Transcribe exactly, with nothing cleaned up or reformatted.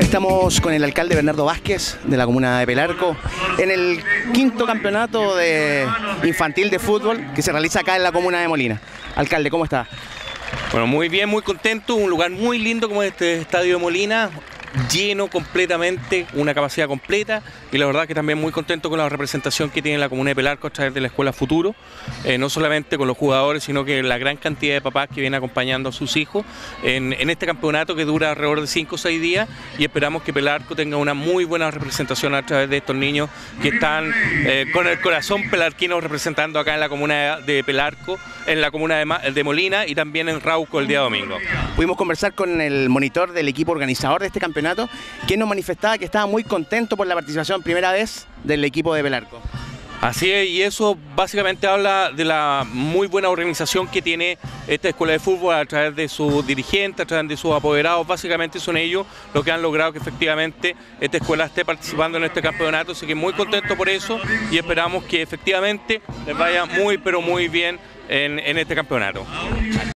Estamos con el alcalde Bernardo Vázquez de la comuna de Pelarco en el quinto campeonato de infantil de fútbol que se realiza acá en la comuna de Molina. Alcalde, ¿cómo está? Bueno, muy bien, muy contento, un lugar muy lindo como este estadio de Molina, lleno completamente, una capacidad completa, y la verdad que también muy contento con la representación que tiene la comuna de Pelarco a través de la Escuela Futuro, eh, no solamente con los jugadores, sino que la gran cantidad de papás que vienen acompañando a sus hijos en, en este campeonato que dura alrededor de cinco o seis días, y esperamos que Pelarco tenga una muy buena representación a través de estos niños que están eh, con el corazón pelarquino representando acá en la comuna de Pelarco, en la comuna de, de Molina y también en Rauco el día domingo. Pudimos conversar con el monitor del equipo organizador de este campeonato, quien nos manifestaba que estaba muy contento por la participación primera vez del equipo de Pelarco. Así es, y eso básicamente habla de la muy buena organización que tiene esta escuela de fútbol a través de sus dirigentes, a través de sus apoderados. Básicamente son ellos los que han logrado que efectivamente esta escuela esté participando en este campeonato, así que muy contento por eso y esperamos que efectivamente les vaya muy pero muy bien en, en este campeonato.